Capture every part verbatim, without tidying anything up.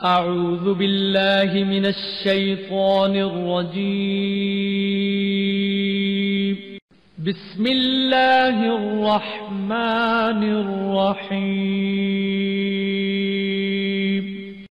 أعوذ بالله من الشيطان الرجيم. بسم الله الرحمن الرحيم.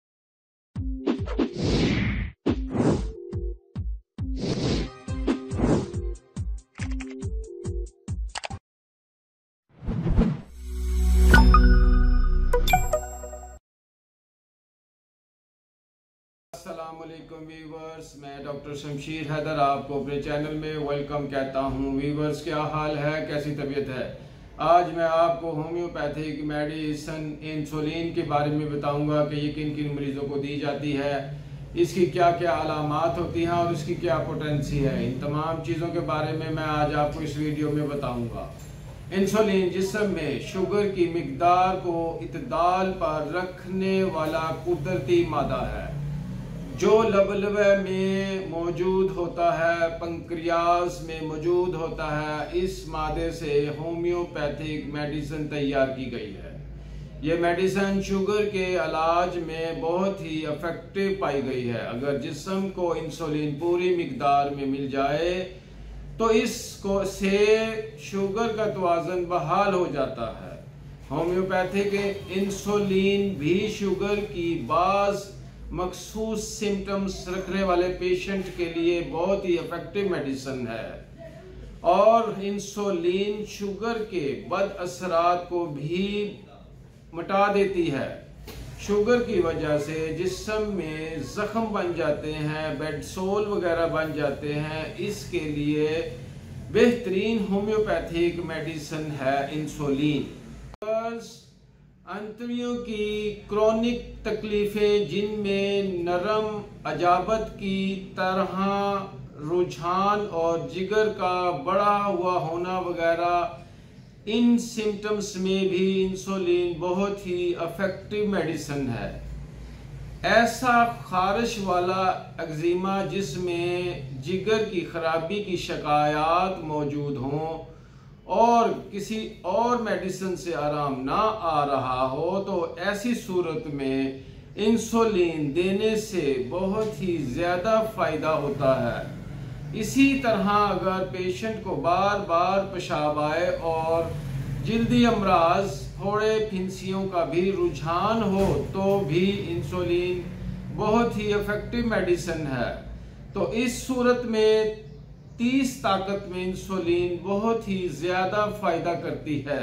अस्सलामुअलैकुम वीवर्स, मैं डॉक्टर शमशीर हैदर आपको अपने चैनल में वेलकम कहता हूं। वीवर्स, क्या हाल है, कैसी तबीयत है? आज मैं आपको होम्योपैथिक मेडिसिन इंसुलिन के बारे में बताऊंगा कि ये किन किन मरीजों को दी जाती है, इसकी क्या क्या अलामात होती हैं और इसकी क्या पोटेंसी है। इन तमाम चीज़ों के बारे में मैं आज आपको इस वीडियो में बताऊँगा। इंसुलिन जिस्म में शुगर की मिकदार को इतदाल पर रखने वाला कुदरती मादा है जो लबलबे में मौजूद होता है, पंक्रियाज में मौजूद होता है। इस मादे से होम्योपैथिक मेडिसिन तैयार की गई है। ये मेडिसिन शुगर के इलाज में बहुत ही इफेक्टिव पाई गई है। अगर जिस्म को इंसुलिन पूरी मिकदार में मिल जाए तो इसको से शुगर का तवाज़ुन बहाल हो जाता है। होम्योपैथिक इंसुलिन भी शुगर की बाज़ मखसूस सिम्टम्स रखने वाले पेशेंट के लिए बहुत ही इफेक्टिव मेडिसिन है और इंसुलिन शुगर के बद असरात को भी मिटा देती है। शुगर की वजह से जिस्म में जख्म बन जाते हैं, बेडसोल वगैरह बन जाते हैं। इसके लिए बेहतरीन होम्योपैथिक मेडिसिन है इंसुलिन। अंतड़ियों की क्रोनिक तकलीफें जिनमें नरम अजाबत की तरह रुझान और जिगर का बढ़ा हुआ होना वगैरह, इन सिम्टम्स में भी इंसुलिन बहुत ही इफेक्टिव मेडिसिन है। ऐसा खारिश वाला एक्जिमा जिसमें जिगर की खराबी की शिकायत मौजूद हों और किसी और मेडिसिन से आराम ना आ रहा हो, तो ऐसी सूरत में इंसुलिन देने से बहुत ही ज़्यादा फ़ायदा होता है। इसी तरह अगर पेशेंट को बार बार पेशाब आए और जल्दी अमराज, फोड़े, फिंसियों का भी रुझान हो तो भी इंसुलिन बहुत ही इफेक्टिव मेडिसिन है। तो इस सूरत में तीस ताकत में इंसुलिन बहुत ही ज्यादा फायदा करती है।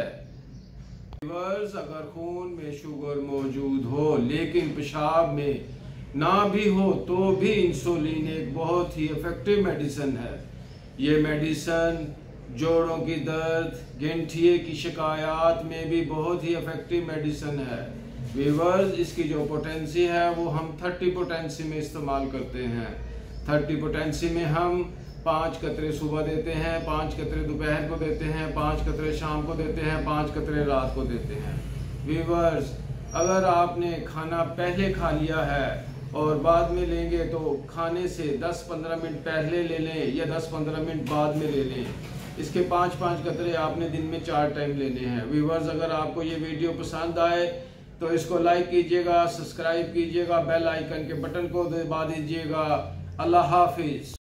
अगर खून में शुगर मौजूद हो लेकिन पेशाब में ना भी हो तो भी इंसुलिन एक बहुत ही इफेक्टिव मेडिसिन है। ये मेडिसिन जोड़ों की दर्द, गठिए की शिकायत में भी बहुत ही इफेक्टिव मेडिसिन है। वीवर्स, इसकी जो पोटेंसी है वो हम थर्टी पोटेंसी में इस्तेमाल करते हैं। थर्टी पोटेंसी में हम पाँच कतरे सुबह देते हैं, पाँच कतरे दोपहर को देते हैं, पाँच कतरे शाम को देते हैं, पाँच कतरे रात को देते हैं। वीवर्स, अगर आपने खाना पहले खा लिया है और बाद में लेंगे तो खाने से दस पंद्रह मिनट पहले ले लें या दस पंद्रह मिनट बाद में ले लें। इसके पाँच पाँच कतरे आपने दिन में चार टाइम लेने हैं। वीवर्स, अगर आपको ये वीडियो पसंद आए तो इसको लाइक कीजिएगा, सब्सक्राइब कीजिएगा, बेल आइकन के बटन को दबा दीजिएगा। अल्लाह हाफिज।